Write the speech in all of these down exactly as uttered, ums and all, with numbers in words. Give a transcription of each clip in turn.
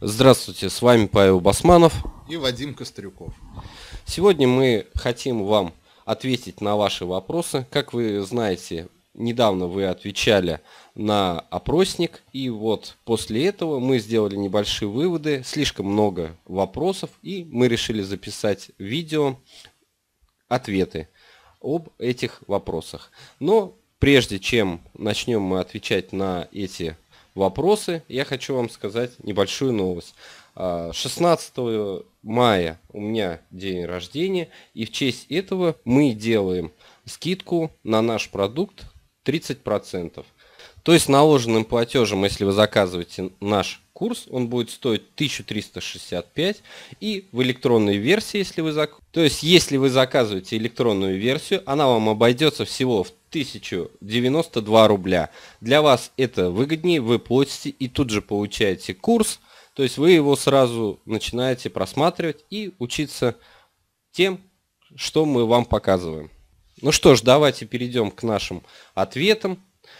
Здравствуйте, с вами Павел Басманов и Вадим Кострюков. Сегодня мы хотим вам ответить на ваши вопросы. Как вы знаете, недавно вы отвечали на опросник, и вот после этого мы сделали небольшие выводы, слишком много вопросов, и мы решили записать видео ответы об этих вопросах. Но прежде чем начнем мы отвечать на эти вопросы, я хочу вам сказать небольшую новость. шестнадцатого мая у меня день рождения, и в честь этого мы делаем скидку на наш продукт тридцать процентов. То есть наложенным платежем, если вы заказываете наш курс, он будет стоить тысячу триста шестьдесят пять, и в электронной версии, если вы зак... то есть если вы заказываете электронную версию, она вам обойдется всего в тысячу девяносто два рубля. Для вас это выгоднее, вы платите и тут же получаете курс, то есть вы его сразу начинаете просматривать и учиться тем, что мы вам показываем. Ну что ж, давайте перейдем к нашим ответам.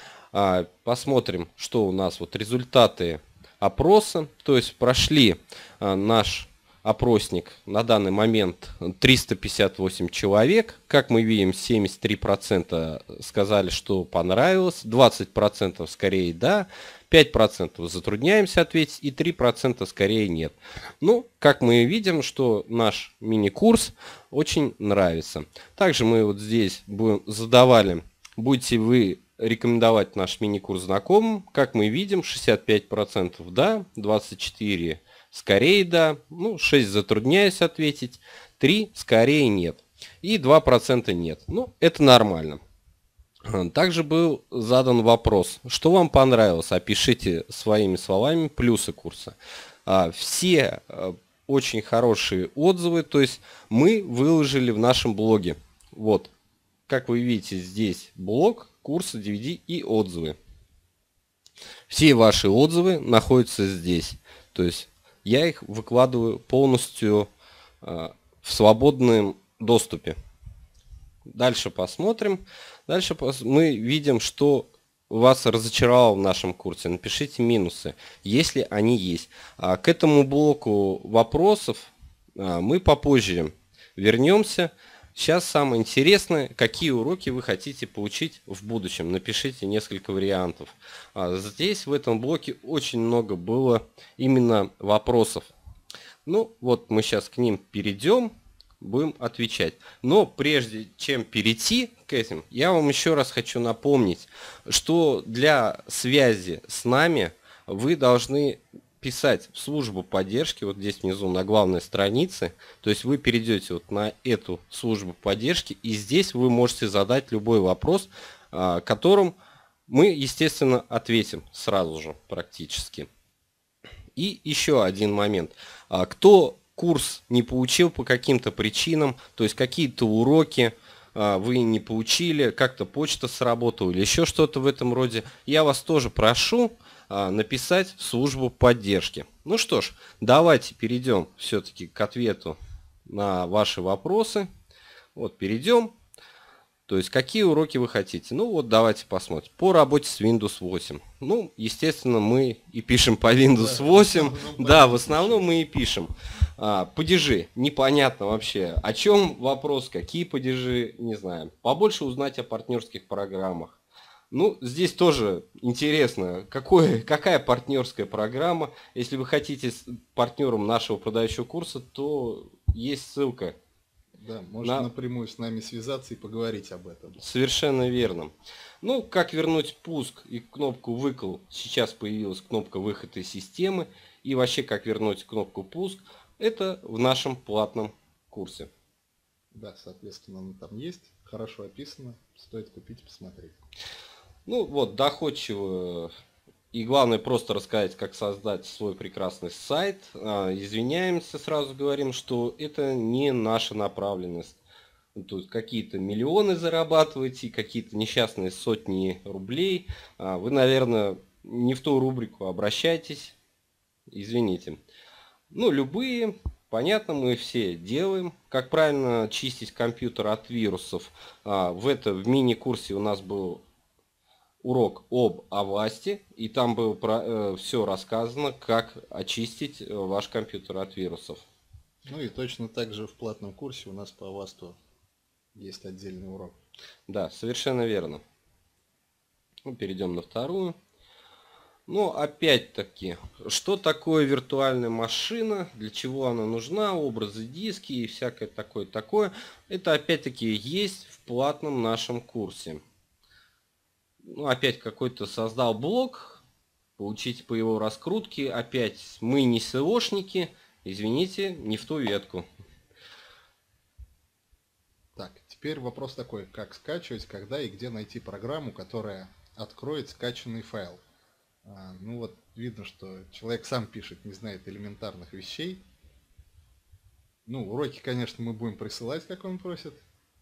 Посмотрим, что у нас вот результаты опроса. То есть прошли наш опросник на данный момент триста пятьдесят восемь человек. Как мы видим, семьдесят три процента сказали, что понравилось, двадцать процентов скорее да, пять процентов затрудняемся ответить и три процента скорее нет. Ну, как мы видим, что наш мини-курс очень нравится. Также мы вот здесь будем, задавали, будете вы рекомендовать наш мини-курс знакомым. Как мы видим, шестьдесят пять процентов да, двадцать четыре процента скорее да, ну, шесть процентов затрудняюсь ответить, три процента скорее нет и два процента нет. Ну, это нормально. Также был задан вопрос, что вам понравилось, опишите своими словами плюсы курса. Все очень хорошие отзывы, то есть мы выложили в нашем блоге. Вот, как вы видите, здесь блог, курсы, ди ви ди и отзывы. Все ваши отзывы находятся здесь. То есть я их выкладываю полностью в свободном доступе. Дальше посмотрим. Дальше мы видим, что вас разочаровало в нашем курсе. Напишите минусы, если они есть. К этому блоку вопросов мы попозже вернемся. Сейчас самое интересное, какие уроки вы хотите получить в будущем. Напишите несколько вариантов. Здесь в этом блоке очень много было именно вопросов. Ну вот мы сейчас к ним перейдем, будем отвечать. Но прежде чем перейти к этим, я вам еще раз хочу напомнить, что для связи с нами вы должны писать в службу поддержки, вот здесь внизу на главной странице, то есть вы перейдете вот на эту службу поддержки, и здесь вы можете задать любой вопрос, которым мы, естественно, ответим сразу же практически. И еще один момент. Кто курс не получил по каким-то причинам, то есть какие-то уроки вы не получили, как-то почта сработала или еще что-то в этом роде, я вас тоже прошу написать в службу поддержки. Ну что ж, давайте перейдем все-таки к ответу на ваши вопросы. Вот перейдем. То есть какие уроки вы хотите? Ну вот давайте посмотрим. По работе с Windows восемь. Ну, естественно, мы и пишем по Windows восемь. Да, в основном мы и пишем. А, падежи. Непонятно вообще. О чем вопрос, какие падежи, не знаем. Побольше узнать о партнерских программах. Ну, здесь тоже интересно, какое, какая партнерская программа. Если вы хотите с партнером нашего продающего курса, то есть ссылка. Да, можно на... напрямую с нами связаться и поговорить об этом. Совершенно верно. Ну, как вернуть пуск и кнопку выкл. Сейчас появилась кнопка выход из системы. И вообще, как вернуть кнопку пуск, это в нашем платном курсе. Да, соответственно, оно там есть, хорошо описано, стоит купить и посмотреть. Ну вот, доходчиво и главное просто рассказать, как создать свой прекрасный сайт. Извиняемся, сразу говорим, что это не наша направленность. То есть какие-то миллионы зарабатываете, какие-то несчастные сотни рублей. Вы, наверное, не в ту рубрику обращайтесь. Извините. Ну, любые, понятно, мы все делаем. Как правильно чистить компьютер от вирусов. В это в мини-курсе у нас был урок об Avast, и там было про, э, все рассказано, как очистить э, ваш компьютер от вирусов. Ну и точно так же в платном курсе у нас по Avast есть отдельный урок. Да, совершенно верно. Ну, перейдем на вторую. Ну, опять-таки, что такое виртуальная машина, для чего она нужна, образы, диски и всякое такое-такое. Это опять-таки есть в платном нашем курсе. Ну, опять какой-то создал блок, получите по его раскрутке. Опять мы не СОшники, извините, не в ту ветку. Так, теперь вопрос такой, как скачивать, когда и где найти программу, которая откроет скачанный файл. А, ну вот видно, что человек сам пишет, не знает элементарных вещей. Ну, уроки, конечно, мы будем присылать, как он просит.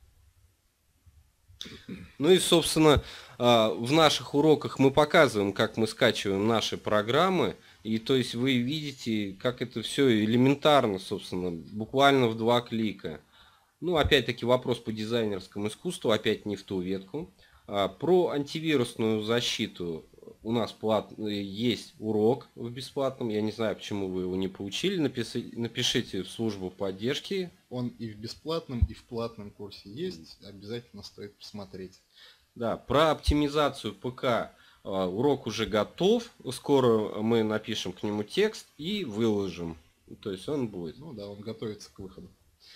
Ну и, собственно, в наших уроках мы показываем, как мы скачиваем наши программы. И то есть вы видите, как это все элементарно, собственно, буквально в два клика. Ну, опять-таки, вопрос по дизайнерскому искусству, опять не в ту ветку. Про антивирусную защиту у нас плат... есть урок в бесплатном. Я не знаю, почему вы его не получили. Напиши... Напишите в службу поддержки. Он и в бесплатном, и в платном курсе есть. Обязательно стоит посмотреть. Да, про оптимизацию ПК урок уже готов. Скоро мы напишем к нему текст и выложим. То есть он будет. Ну да, он готовится к выходу.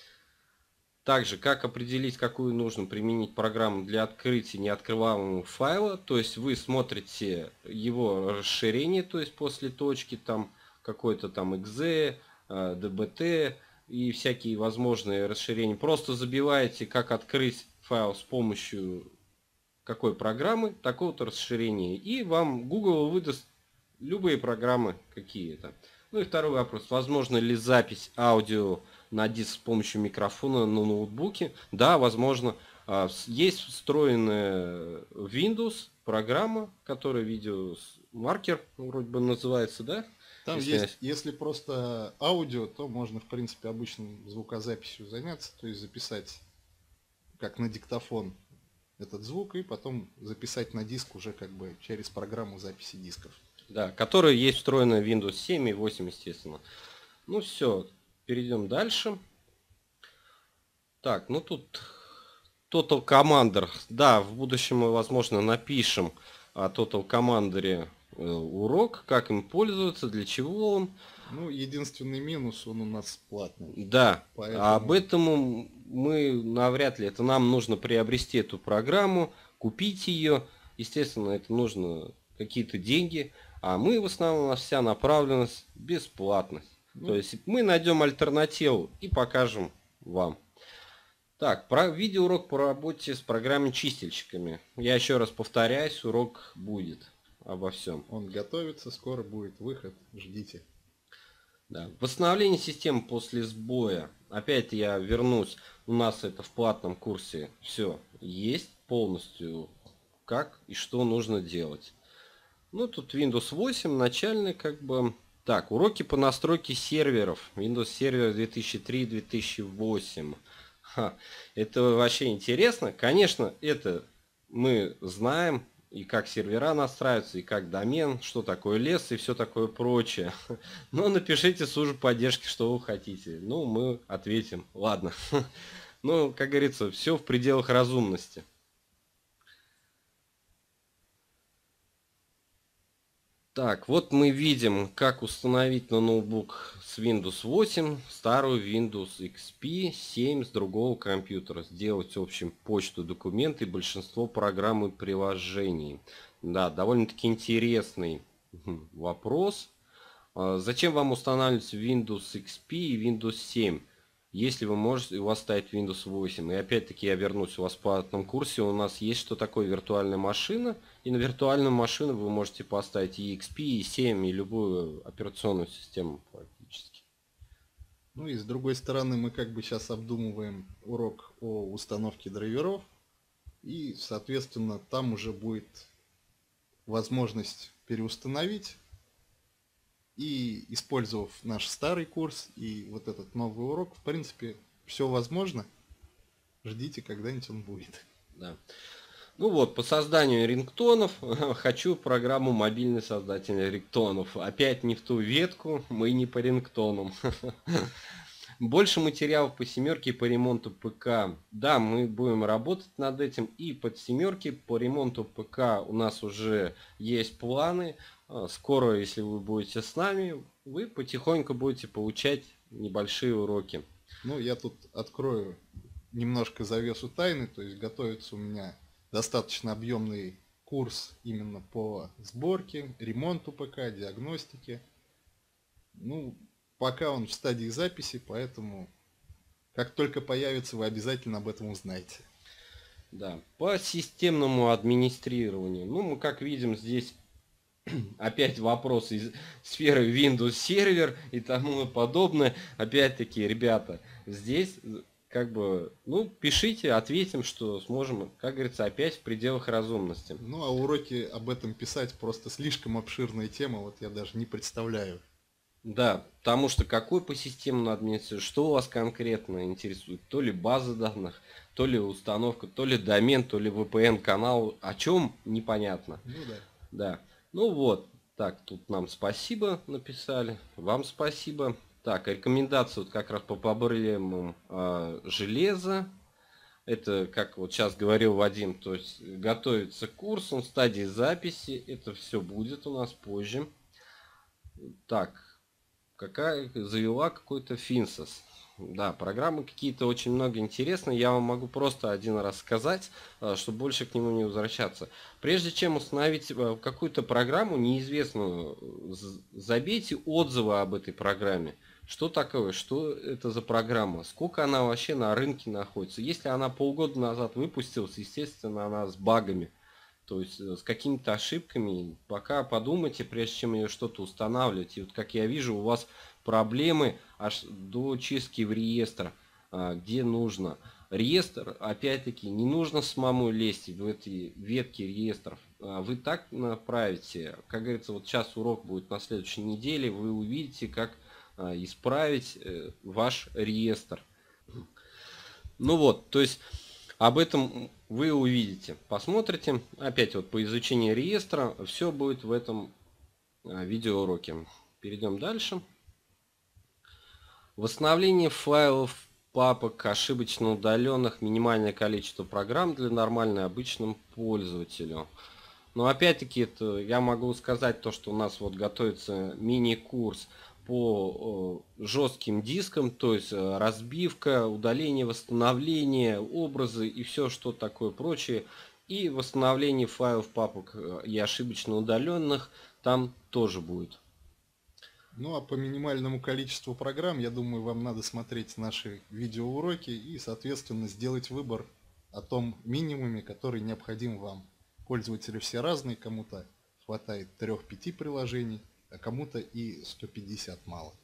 Также, как определить, какую нужно применить программу для открытия неоткрываемого файла. То есть вы смотрите его расширение, то есть после точки, там какой-то там .exe, dbt и всякие возможные расширения. Просто забиваете, как открыть файл с помощью какой программы, такого-то расширения. И вам Google выдаст любые программы какие-то. Ну и второй вопрос. Возможно ли запись аудио на диск с помощью микрофона на ноутбуке? Да, возможно. Есть встроенная в Windows программа, которая видеомаркер вроде бы называется, да? Там если есть, я... если просто аудио, то можно, в принципе, обычным звукозаписью заняться, то есть записать как на диктофон этот звук и потом записать на диск уже как бы через программу записи дисков. Да, которая есть встроена в Windows семь и восемь, естественно. Ну все, перейдем дальше. Так, ну тут Total Commander. Да, в будущем мы, возможно, напишем о Total Commander урок, как им пользоваться, для чего он. Ну, единственный минус, он у нас платный. Да, поэтому... об этом мы навряд ли. Это нам нужно приобрести эту программу, купить ее. Естественно, это нужно какие-то деньги. А мы в основном, у нас вся направленность бесплатность. Ну, то есть мы найдем альтернативу и покажем вам. Так, про видеоурок по работе с программой чистильщиками. Я еще раз повторяюсь, урок будет обо всем. Он готовится, скоро будет выход, ждите. Да. Восстановление системы после сбоя. Опять я вернусь. У нас это в платном курсе все есть полностью. Как и что нужно делать. Ну, тут Windows восемь, начальный, как бы... Так, уроки по настройке серверов. Windows Server две тысячи три — две тысячи восемь. Ха, это вообще интересно. Конечно, это мы знаем, и как сервера настраиваются, и как домен, что такое лес, и все такое прочее. Но напишите в службу поддержки, что вы хотите. Ну, мы ответим. Ладно. Ну, как говорится, все в пределах разумности. Так, вот мы видим, как установить на ноутбук с Windows восемь старую Windows икс пи семь с другого компьютера. Сделать общим почту, документы и большинство программ и приложений. Да, довольно-таки интересный вопрос. Зачем вам устанавливать Windows икс пи и Windows семь? Если вы можете, у вас стоит Windows восемь. И опять-таки я вернусь, у вас в платном курсе у нас есть что такое виртуальная машина. И на виртуальную машину вы можете поставить и икс пи, и семь, и любую операционную систему практически. Ну и с другой стороны мы как бы сейчас обдумываем урок о установке драйверов. И соответственно там уже будет возможность переустановить. И использовав наш старый курс и вот этот новый урок, в принципе, все возможно. Ждите, когда-нибудь он будет. Да. Ну вот, по созданию рингтонов хочу программу «Мобильный создатель рингтонов». Опять не в ту ветку, мы не по рингтонам. Больше материалов по семерке и по ремонту ПК. Да, мы будем работать над этим. И под семерки по ремонту ПК у нас уже есть планы. Скоро, если вы будете с нами, вы потихоньку будете получать небольшие уроки. Ну, я тут открою немножко завесу тайны. То есть готовится у меня достаточно объемный курс именно по сборке, ремонту ПК, диагностике. Ну, пока он в стадии записи, поэтому как только появится, вы обязательно об этом узнаете. Да, по системному администрированию. Ну, мы как видим здесь опять вопросы из сферы Windows Server и тому подобное. Опять-таки, ребята, здесь как бы, ну, пишите, ответим, что сможем, как говорится, опять в пределах разумности. Ну, а уроки об этом писать просто слишком обширная тема, вот я даже не представляю. Да, потому что какой по системному администрированию, что у вас конкретно интересует? То ли база данных, то ли установка, то ли домен, то ли ви пи эн-канал. О чем непонятно. Ну да. Да. Ну вот, так, тут нам спасибо написали, вам спасибо. Так, рекомендации вот как раз по проблемам э, железа. Это, как вот сейчас говорил Вадим, то есть готовится курс, он в стадии записи. Это все будет у нас позже. Так, какая завела какой-то Финсос. Да, программы какие-то очень много интересные. Я вам могу просто один раз сказать, чтобы больше к нему не возвращаться. Прежде чем установить какую-то программу неизвестную, забейте отзывы об этой программе. Что такое? Что это за программа? Сколько она вообще на рынке находится? Если она полгода назад выпустилась, естественно, она с багами. То есть с какими-то ошибками. Пока подумайте, прежде чем ее что-то устанавливать. И вот как я вижу, у вас проблемы аж до чистки в реестр, где нужно. Реестр, опять-таки, не нужно самому лезть в эти ветки реестров. Вы так направите. Как говорится, вот сейчас урок будет на следующей неделе. Вы увидите, как исправить ваш реестр. Ну вот, то есть об этом вы увидите, посмотрите. Опять вот по изучению реестра все будет в этом видеоуроке. Перейдем дальше. Восстановление файлов, папок, ошибочно удаленных, минимальное количество программ для нормального обычному пользователю. Но опять-таки это я могу сказать то, что у нас вот готовится мини-курс по жестким дискам, то есть разбивка, удаление, восстановление, образы и все, что такое прочее. И восстановление файлов, папок и ошибочно удаленных там тоже будет. Ну а по минимальному количеству программ, я думаю, вам надо смотреть наши видеоуроки и, соответственно, сделать выбор о том минимуме, который необходим вам. Пользователи все разные, кому-то хватает трёх-пяти приложений, а кому-то и сто пятьдесят мало.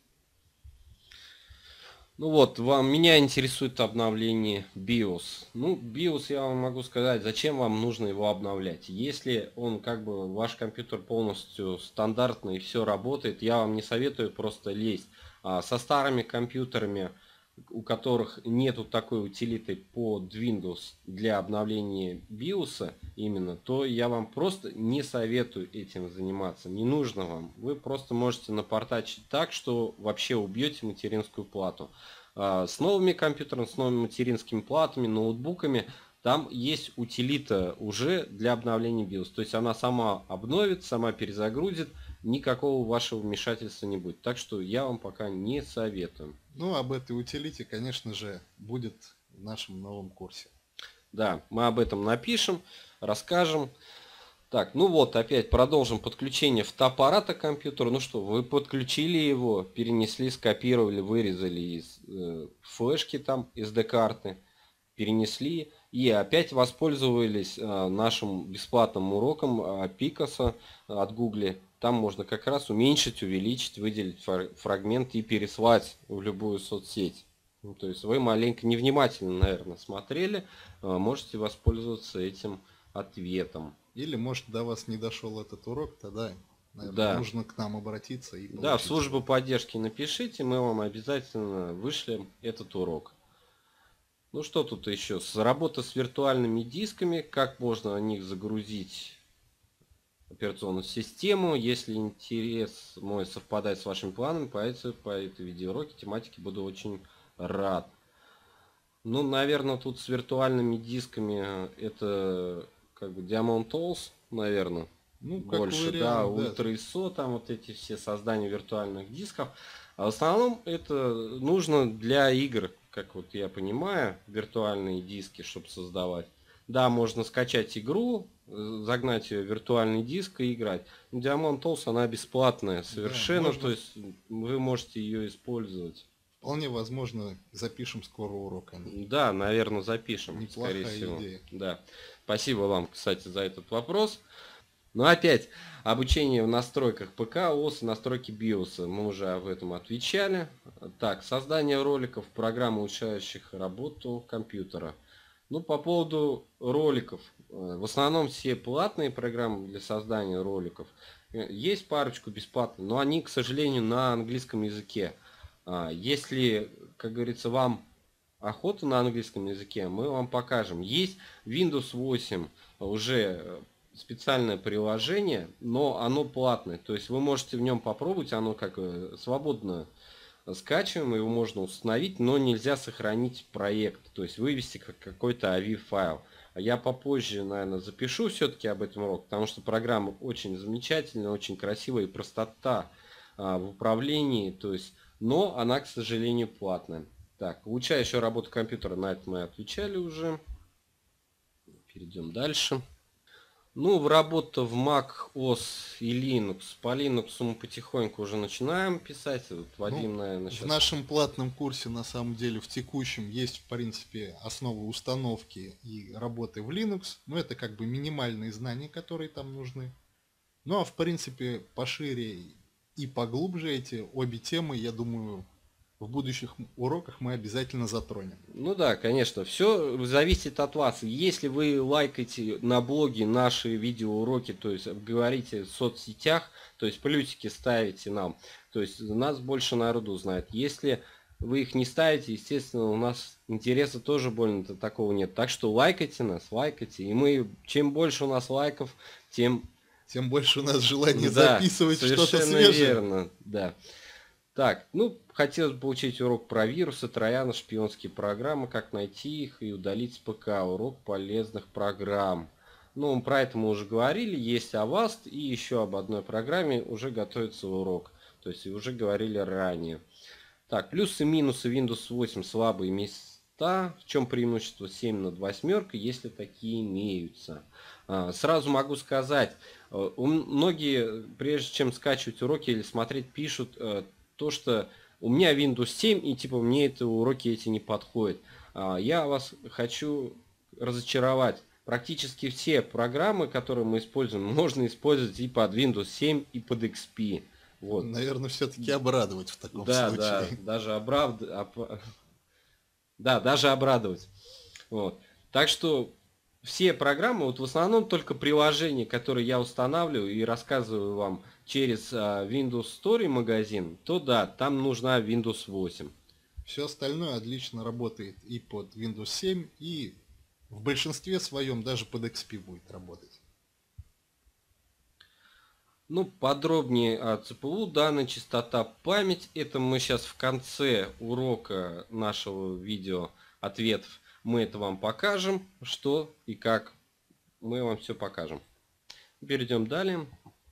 Ну вот, вам, меня интересует обновление биос. Ну, биос я вам могу сказать, зачем вам нужно его обновлять. Если он, как бы, ваш компьютер полностью стандартный и все работает, я вам не советую просто лезть. А со старыми компьютерами, у которых нету такой утилиты под Windows для обновления биоса именно, то я вам просто не советую этим заниматься. Не нужно вам. Вы просто можете напортачить так, что вообще убьете материнскую плату. С новыми компьютерами, с новыми материнскими платами, ноутбуками, там есть утилита уже для обновления биос. То есть она сама обновит, сама перезагрузит, никакого вашего вмешательства не будет. Так что я вам пока не советую. Ну, об этой утилите, конечно же, будет в нашем новом курсе. Да, мы об этом напишем, расскажем. Так, ну вот, опять продолжим подключение фотоаппарата к компьютеру. Ну что, вы подключили его, перенесли, скопировали, вырезали из э, флешки там, эс ди-карты, перенесли. И опять воспользовались э, нашим бесплатным уроком э, Пикассо от Google. Там можно как раз уменьшить, увеличить, выделить фрагмент и переслать в любую соцсеть. Ну, то есть вы маленько невнимательно, наверное, смотрели. Э, можете воспользоваться этим ответом. Или, может, до вас не дошел этот урок, тогда, наверное, да. нужно к нам обратиться и получить. Да, в службу поддержки напишите, мы вам обязательно вышлем этот урок. Ну что тут еще? С работа с виртуальными дисками, как можно на них загрузить операционную систему. Если интерес мой совпадает с вашими планами, по этой, по этой видеоуроке тематике буду очень рад. Ну, наверное, тут с виртуальными дисками это как бы Diamond Tools, наверное. Ну, как Больше, да, вариант, да. Ultra ай эс о, там вот эти все создания виртуальных дисков. А в основном это нужно для игр, как вот я понимаю, виртуальные диски, чтобы создавать. Да, можно скачать игру, загнать ее в виртуальный диск и играть. Diamond Tools, она бесплатная совершенно, Да, можно, то есть вы можете ее использовать. вполне возможно, запишем скоро урок о ней. Да, наверное, запишем, Неплохая скорее всего. идея. Да. Спасибо вам, кстати, за этот вопрос. Но опять, обучение в настройках ПК, ОС и настройки биоса. Мы уже об этом отвечали. Так, создание роликов, программ, улучшающих работу компьютера. Ну, по поводу роликов. В основном все платные программы для создания роликов. Есть парочку бесплатных, но они, к сожалению, на английском языке. Если, как говорится, вам охота на английском языке, мы вам покажем. Есть Windows восемь уже специальное приложение, но оно платное. То есть вы можете в нем попробовать, оно как свободно скачиваем, его можно установить, но нельзя сохранить проект, то есть вывести как какой-то эй ви файл. Я попозже, наверное, запишу все-таки об этом урок, потому что программа очень замечательная, очень красивая и простота а, в управлении, то есть, но она, к сожалению, платная. Так, улучшающая работу компьютера, на это мы отвечали уже. Перейдем дальше. Ну, в работу в Mac о эс и Linux. По Linux мы потихоньку уже начинаем писать. Вот Вадим, Ну, наверное, сейчас... в нашем платном курсе, на самом деле, в текущем есть, в принципе, основы установки и работы в Linux. Но это как бы минимальные знания, которые там нужны. Ну, а в принципе, пошире и поглубже эти обе темы, я думаю, в будущих уроках мы обязательно затронем. Ну да, конечно, все зависит от вас. Если вы лайкаете на блоге наши видеоуроки, то есть говорите в соцсетях, то есть плюсики ставите нам, то есть нас больше народу узнает. Если вы их не ставите, естественно, у нас интереса тоже больно-то такого нет. Так что лайкайте нас, лайкайте. И мы, чем больше у нас лайков, тем... Тем больше у нас желание да, записывать что-то совершенно свежее. верно, да. Так, ну, хотелось бы получить урок про вирусы, трояны, шпионские программы, как найти их и удалить с ПК. Урок полезных программ. Ну, про это мы уже говорили, есть Avast и еще об одной программе уже готовится урок. То есть уже говорили ранее. Так, плюсы и минусы Windows восемь, слабые места. В чем преимущество семь над восьмеркой, если такие имеются. Сразу могу сказать, многие, прежде чем скачивать уроки или смотреть, пишут то, что у меня Windows семь и типа мне это уроки эти не подходят. Я вас хочу разочаровать. Практически все программы, которые мы используем, можно использовать и под Windows семь, и под икс пи. Вот. Наверное, все-таки обрадовать в таком да, случае. Да, даже оправд... Оп... да, даже обрадовать. Вот. Так что все программы, вот в основном только приложения, которые я устанавливаю и рассказываю вам через Windows Store магазин, то да, там нужна Windows восемь. Все остальное отлично работает и под Windows семь, и в большинстве своем даже под икс пи будет работать. Ну, подробнее о цэ пэ у, данная частота, память. Это мы сейчас в конце урока нашего видео ответов. Мы это вам покажем, что и как. Мы вам все покажем. Перейдем далее.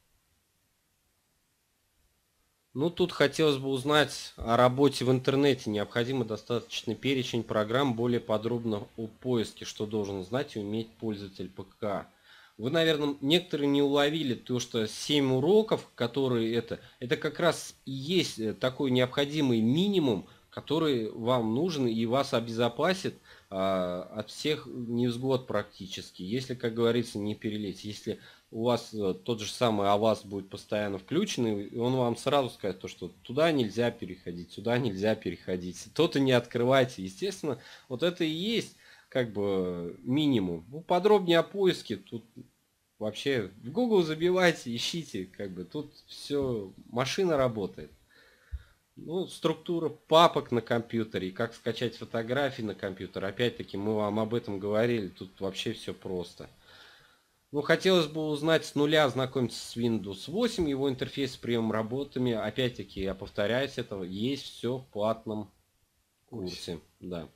Ну, тут хотелось бы узнать о работе в интернете. Необходимо достаточный перечень программ, более подробно о поиске, что должен знать и уметь пользователь ПК. Вы, наверное, некоторые не уловили то, что семь уроков, которые это, это как раз и есть такой необходимый минимум, который вам нужен и вас обезопасит а, от всех невзгод практически. Если, как говорится, не перелезть. Если у вас тот же самый Avast будет постоянно включен, и он вам сразу скажет, то, что туда нельзя переходить, сюда нельзя переходить. То-то не открывайте. Естественно, вот это и есть как бы минимум. Ну, подробнее о поиске тут вообще в Google забивайте, ищите, как бы тут все, машина работает. Ну, структура папок на компьютере, и как скачать фотографии на компьютер. Опять-таки, мы вам об этом говорили, тут вообще все просто. Ну, хотелось бы узнать с нуля, ознакомиться с Windows восемь, его интерфейс с приемом работами. Опять-таки, я повторяюсь, этого есть все в платном курсе. Да.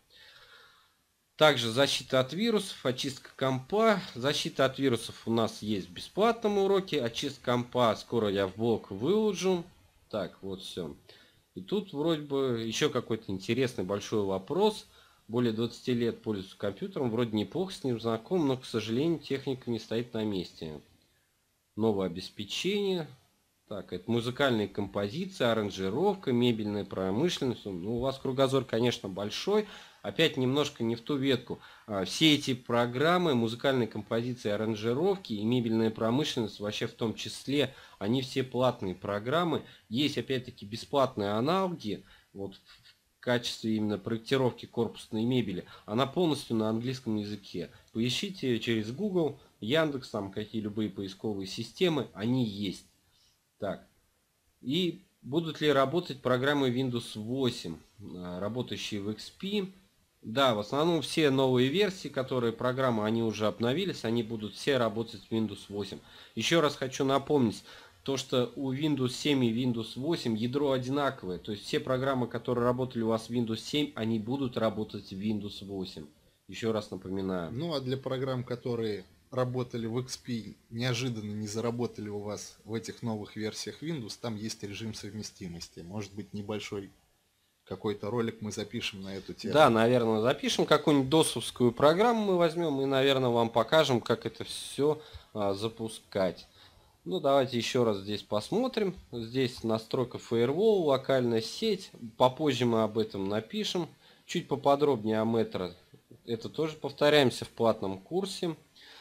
Также защита от вирусов, очистка компа. Защита от вирусов у нас есть в бесплатном уроке. Очистка компа скоро я в блог выложу. Так, вот все. И тут вроде бы еще какой-то интересный большой вопрос. Более двадцати лет пользуюсь компьютером, вроде неплохо с ним знаком, но, к сожалению, техника не стоит на месте. Новое обеспечение. Так, это музыкальные композиции, аранжировка, мебельная промышленность. Ну, у вас кругозор, конечно, большой. Опять немножко не в ту ветку. Все эти программы, музыкальные композиции, аранжировки и мебельная промышленность, вообще в том числе, они все платные программы. Есть, опять-таки, бесплатные аналоги. Вот в качестве именно проектировки корпусной мебели. Она полностью на английском языке. Поищите через Google, Яндекс, там какие любые поисковые системы, они есть. Так, и будут ли работать программы Windows восемь, работающие в икс пи? Да, в основном все новые версии, которые программы, они уже обновились, они будут все работать в Windows восемь. Еще раз хочу напомнить, то что у Windows семь и Windows восемь ядро одинаковое. То есть все программы, которые работали у вас в Windows семь, они будут работать в Windows восемь. Еще раз напоминаю. Ну а для программ, которые работали в икс пи, неожиданно не заработали у вас в этих новых версиях Windows, там есть режим совместимости. Может быть, небольшой какой-то ролик мы запишем на эту тему. Да, наверное, запишем какую-нибудь досовскую программу мы возьмем и, наверное, вам покажем, как это все а, запускать. Ну, давайте еще раз здесь посмотрим. Здесь настройка Firewall, локальная сеть. Попозже мы об этом напишем. Чуть поподробнее о Metro. Это тоже повторяемся в платном курсе.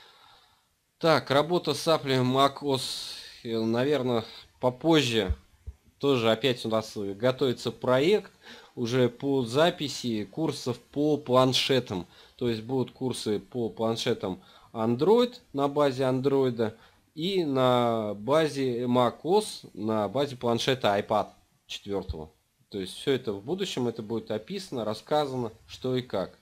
Так, работа с Apple macOS, наверное, попозже. Тоже опять у нас готовится проект уже по записи курсов по планшетам. То есть будут курсы по планшетам Android на базе Android и на базе macOS на базе планшета iPad четвертого. То есть все это в будущем это будет описано, рассказано, что и как.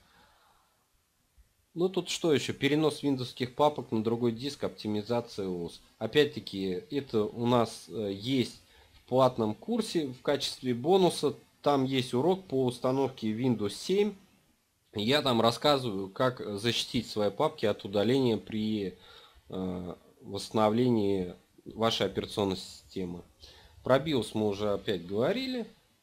Ну тут что еще? Перенос виндовских папок на другой диск, оптимизация ОС. Опять-таки это у нас есть в платном курсе в качестве бонуса. Там есть урок по установке Windows семь. Я там рассказываю, как защитить свои папки от удаления при э, восстановлении вашей операционной системы. Про BIOS мы уже опять говорили.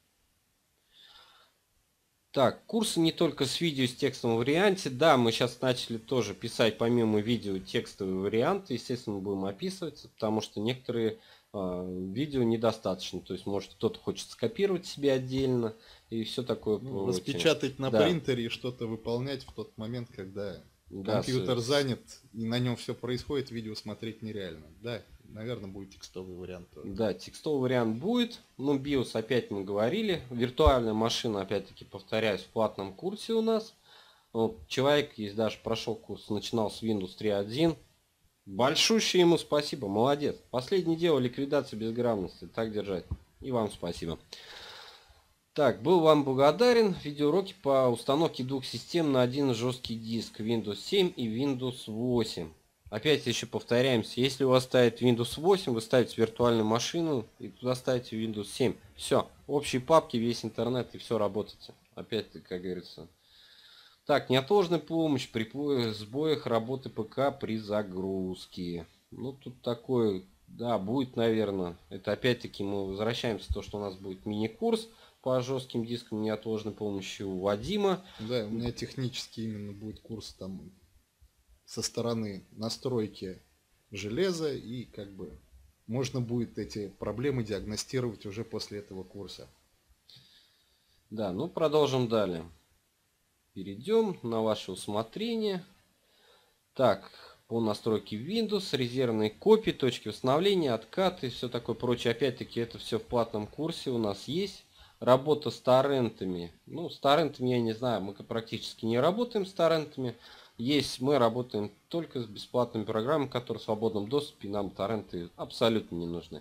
Так, курсы не только с видео, с текстовом варианте. Да, мы сейчас начали тоже писать помимо видео текстовые варианты. Естественно, будем описывать, потому что некоторые э, видео недостаточно. То есть, может, кто-то хочет скопировать себе отдельно и все такое. Ну, распечатать на да. принтере и что-то выполнять в тот момент, когда да, компьютер с... занят и на нем все происходит, видео смотреть нереально. Да, наверное, будет текстовый вариант тоже. Да, текстовый вариант будет. Ну, BIOS опять мы говорили. Виртуальная машина, опять-таки, повторяюсь, в платном курсе у нас. Вот, человек, если даже прошел курс, начинал с Windows три точка один. Большущее ему спасибо, молодец. Последнее дело ликвидация безграмотности. Так держать. И вам спасибо. Так, был вам благодарен. Видеоуроки по установке двух систем на один жесткий диск. Windows семь и Windows восемь. Опять еще повторяемся. Если у вас стоит Windows восемь, вы ставите виртуальную машину и туда ставите Windows семь. Все. Общие папки, весь интернет и все работаете. Опять, как говорится. Так, неотложная помощь при сбоях работы ПК при загрузке. Ну, тут такое, да, будет, наверное. Это опять-таки мы возвращаемся к тому, что у нас будет мини-курс по жестким дискам неотложной помощи у Вадима. Да, у меня технически именно будет курс там со стороны настройки железа, и как бы можно будет эти проблемы диагностировать уже после этого курса. Да, ну продолжим далее. Перейдем на ваше усмотрение. Так, по настройке Windows, резервные копии, точки восстановления, откаты, все такое прочее. Опять-таки это все в платном курсе у нас есть. Работа с торрентами. Ну, с торрентами я не знаю, мы практически не работаем с торрентами. Есть, мы работаем только с бесплатными программами, которые в свободном доступе, нам торренты абсолютно не нужны.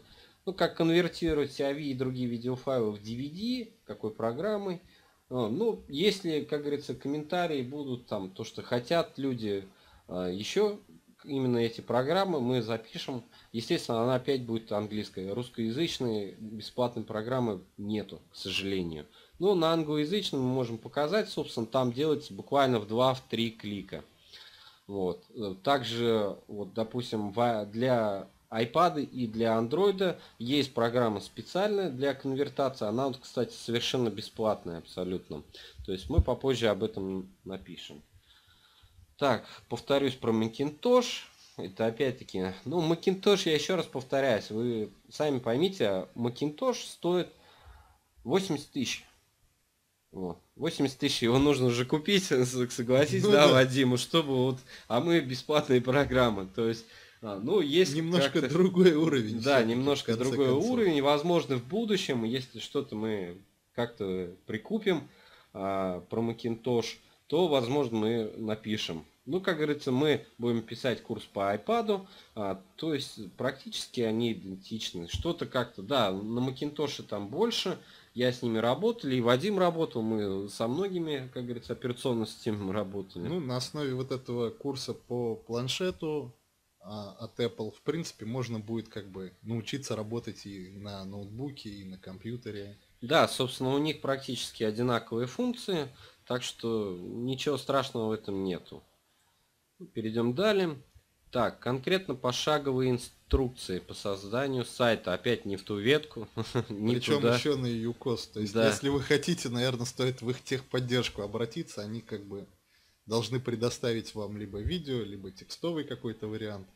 Ну, как конвертировать эй ви и другие видеофайлы в ди ви ди, какой программой. Ну, если, как говорится, комментарии будут там, то, что хотят люди еще именно эти программы, мы запишем. Естественно, она опять будет английская. Русскоязычной бесплатной программы нету, к сожалению. Но на англоязычном мы можем показать, собственно, там делается буквально в два-три клика. Вот. Также, вот, допустим, для iPad и для Android есть программа специальная для конвертации. Она, вот, кстати, совершенно бесплатная абсолютно. То есть мы попозже об этом напишем. Так, повторюсь про Macintosh. Это опять-таки, ну, Macintosh, я еще раз повторяюсь, вы сами поймите, Macintosh стоит восемьдесят тысяч. Вот. восемьдесят тысяч, его нужно уже купить, согласись, ну, да, да, Вадим, чтобы вот, а мы бесплатные программы, то есть, а, ну, есть немножко другой уровень. Да, немножко другой концов. уровень, возможно, в будущем, если что-то мы как-то прикупим а, про Macintosh, то, возможно, мы напишем. Ну, как говорится, мы будем писать курс по iPad, а, то есть практически они идентичны. Что-то как-то, да, на Macintosh там больше, я с ними работал, и Вадим работал, мы со многими, как говорится, операционными системами работали. Ну, на основе вот этого курса по планшету а, от Apple, в принципе, можно будет как бы научиться работать и на ноутбуке, и на компьютере. Да, собственно, у них практически одинаковые функции, так что ничего страшного в этом нету. Перейдем далее. Так, конкретно пошаговые инструкции по созданию сайта. Опять не в ту ветку. Причем еще на юкос. То есть, да. Если вы хотите, наверное, стоит в их техподдержку обратиться. Они как бы должны предоставить вам либо видео, либо текстовый какой-то вариант.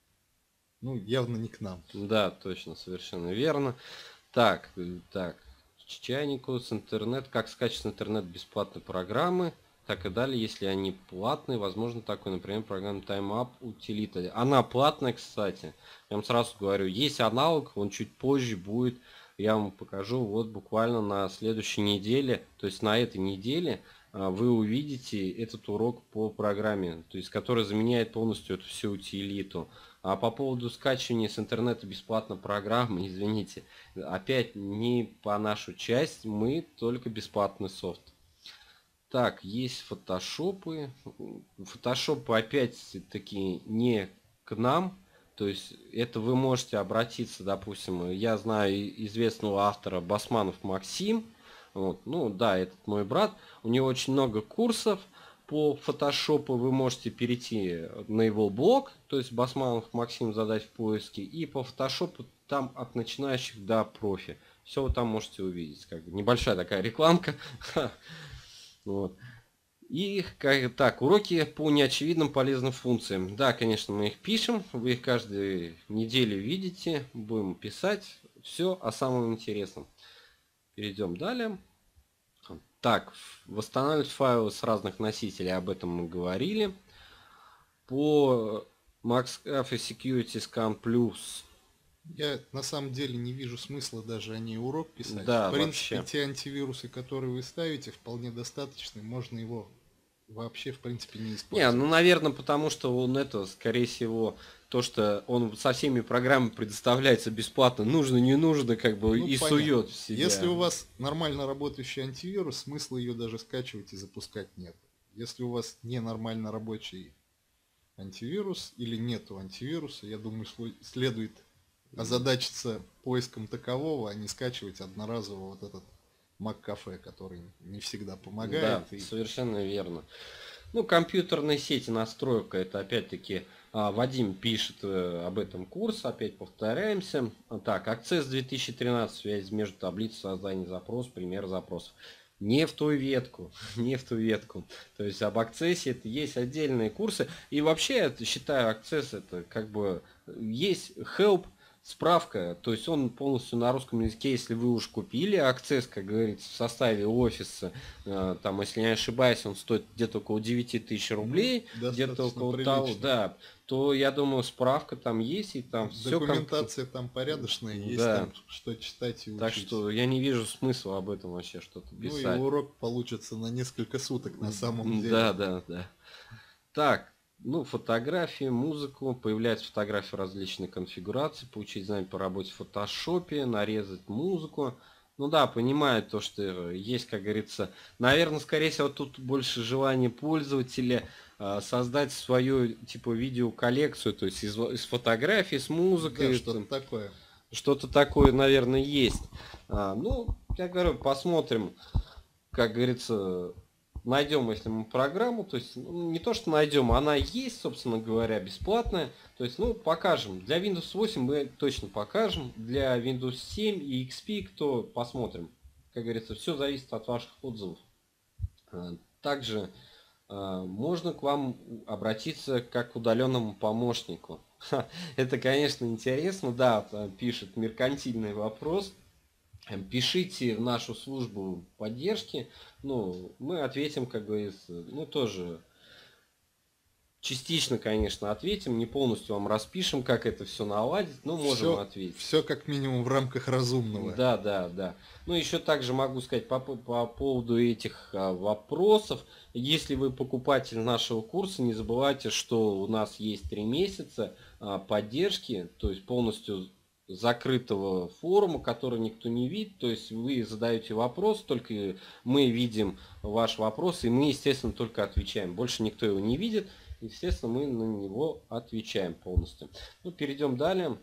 Ну, явно не к нам. Да, точно, совершенно верно. Так, так. Чайникус, интернет. Как скачать с интернет бесплатные программы. Так и далее, если они платные, возможно такой, например, программа TimeUp Utility. Она платная, кстати. Я вам сразу говорю, есть аналог, он чуть позже будет. Я вам покажу вот буквально на следующей неделе, то есть на этой неделе вы увидите этот урок по программе, то есть который заменяет полностью эту всю утилиту. А по поводу скачивания с интернета бесплатно программы, извините, опять не по нашу часть, мы только бесплатный софт. Так, есть фотошопы. Фотошопы опять-таки не к нам. То есть это вы можете обратиться, допустим, я знаю известного автора Басманов Максим. Вот, ну да, этот мой брат. У него очень много курсов по фотошопу. Вы можете перейти на его блог, то есть Басманов Максим задать в поиске. И по фотошопу там от начинающих до профи. Все вы там можете увидеть. Как бы небольшая такая рекламка. Вот. И как, так, уроки по неочевидным полезным функциям. Да, конечно, мы их пишем, вы их каждую неделю видите, будем писать все о самом интересном. Перейдем далее. Так, восстанавливать файлы с разных носителей, об этом мы говорили. По MaxCafe Security Scan Plus. Я на самом деле не вижу смысла даже о ней урок писать. Да, в принципе, вообще. те антивирусы, которые вы ставите, вполне достаточны. Можно его вообще, в принципе, не использовать. Не, ну, наверное, потому что он это, скорее всего, то, что он со всеми программами предоставляется бесплатно, нужно, не нужно, как бы, ну, и понятно. Сует в себя. Если у вас нормально работающий антивирус, смысла ее даже скачивать и запускать нет. Если у вас не нормально рабочий антивирус или нету антивируса, я думаю, следует озадачиться поиском такового, а не скачивать одноразово вот этот MaCafe, который не всегда помогает. Да, и... совершенно верно. Ну, компьютерные сети, настройка, это опять-таки а, Вадим пишет э, об этом курс, опять повторяемся. Так, Access две тысячи тринадцать, связь между таблицей создания запрос, пример запросов. Не в ту ветку, не в ту ветку. То есть об акцессе это есть отдельные курсы. И вообще, я считаю, Access это как бы есть help, справка, то есть он полностью на русском языке, если вы уж купили Access, как говорится, в составе офиса, э, там, если не ошибаюсь, он стоит где-то около девяти тысяч рублей, ну, где-то около прилично. Того, да, то я думаю, справка там есть, и там все. Документация как... там порядочная, есть да. Там что читать и учить. Так что я не вижу смысла об этом вообще что-то писать. Ну и урок получится на несколько суток на самом деле. Да, да, да. Так. Ну, фотографии, музыку, появляются фотографии различной конфигурации, получить знания по работе в фотошопе, нарезать музыку. Ну да, понимаю то, что есть, как говорится, наверное, скорее всего, тут больше желание пользователя а, создать свою, типа, видеоколлекцию, то есть из, из фотографий с Да, музыкой, что-то там, такое. что-то такое, наверное, есть. А, ну, я говорю, посмотрим, как говорится, найдем, если мы программу, то есть ну, не то, что найдем, она есть, собственно говоря, бесплатная. То есть, ну, покажем. Для Windows восемь мы точно покажем. Для Windows семь и икс пи, кто посмотрим. Как говорится, все зависит от ваших отзывов. А, Также а, можно к вам обратиться как к удаленному помощнику. Ха, Это, конечно, интересно, да, т- пишет меркантильный вопрос. Эм, Пишите в нашу службу поддержки, ну, мы ответим, как говорится, ну, тоже частично, конечно, ответим, не полностью вам распишем, как это все наладить, но можем Все, ответить. все как минимум в рамках разумного. Да, да, да. Ну, еще также могу сказать по, по- по поводу этих а, вопросов. Если вы покупатель нашего курса, не забывайте, что у нас есть три месяца а, поддержки, то есть полностью закрытого форума, который никто не видит. То есть вы задаете вопрос, только мы видим ваш вопрос, и мы, естественно, только отвечаем. Больше никто его не видит. Естественно, мы на него отвечаем полностью. Ну, перейдем далее.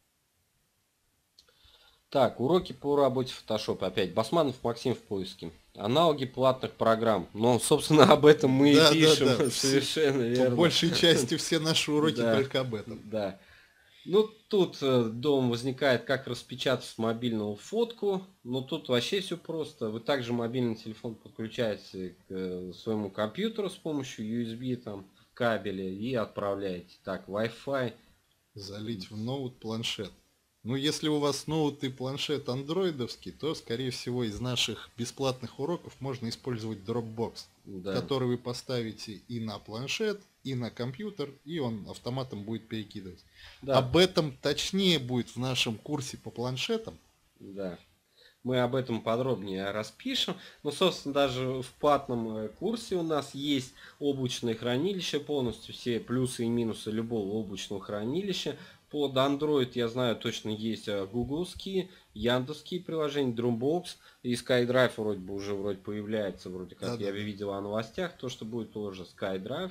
Так, уроки по работе в Photoshop опять. Басманов Максим в поиске. Аналоги платных программ. Ну, собственно, об этом мы и Да, да, пишем. да. Все, Совершенно по верно. большей части все наши уроки Да, только об этом. да. Ну, тут э, дом возникает, как распечатать с мобильного фотку. Но тут вообще все просто. Вы также мобильный телефон подключаете к э, своему компьютеру с помощью ю эс би там, кабеля и отправляете. Так, Wi-Fi. Залить в ноут планшет. Ну, если у вас ноут и планшет андроидовский, то, скорее всего, из наших бесплатных уроков можно использовать Dropbox, Да. который вы поставите и на планшет, и на компьютер, и он автоматом будет перекидывать. Да. Об этом точнее будет в нашем курсе по планшетам. Да. Мы об этом подробнее распишем. Но, собственно, даже в платном э, курсе у нас есть облачное хранилище, полностью все плюсы и минусы любого облачного хранилища. Под Android, я знаю, точно есть э, гугловские, яндовские приложения, Dropbox и SkyDrive вроде бы уже вроде появляется, вроде как я Да-да-да. видел о новостях, то, что будет тоже SkyDrive.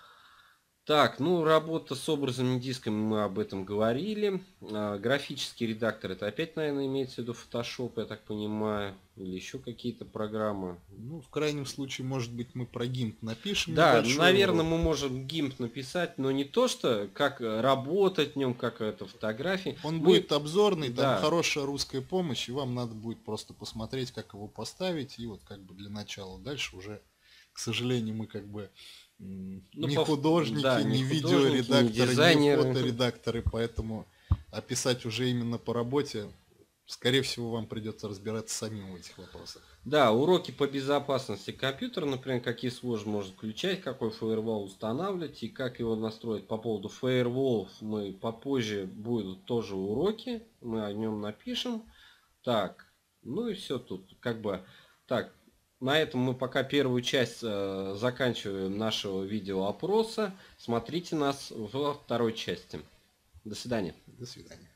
Так, ну работа с образами дисками, мы об этом говорили. А, графический редактор, это опять, наверное, имеется в виду Photoshop, я так понимаю, или еще какие-то программы. Ну, в крайнем случае, может быть, мы про гимп напишем Да, небольшой наверное, урок. мы можем гимп написать, но не то, что как работать в нем, как это фотографии. Он Мы- будет обзорный, там да. хорошая русская помощь, и вам надо будет просто посмотреть, как его поставить, и вот как бы для начала. Дальше уже, к сожалению, мы как бы м, Ну, не по- художники, да, не не художники, видеоредакторы, не не дизайнеры. фоторедакторы, поэтому описать уже именно по работе, скорее всего, вам придется разбираться самим в этих вопросах. Да, уроки по безопасности компьютера, например, какие сложности можно включать, какой фаервол устанавливать и как его настроить. По поводу фаерволов мы попозже будут тоже уроки, мы о нем напишем. Так, ну и все тут, как бы, так, на этом мы пока первую часть э, заканчиваем нашего видеоопроса. Смотрите нас во второй части. До свидания. До свидания.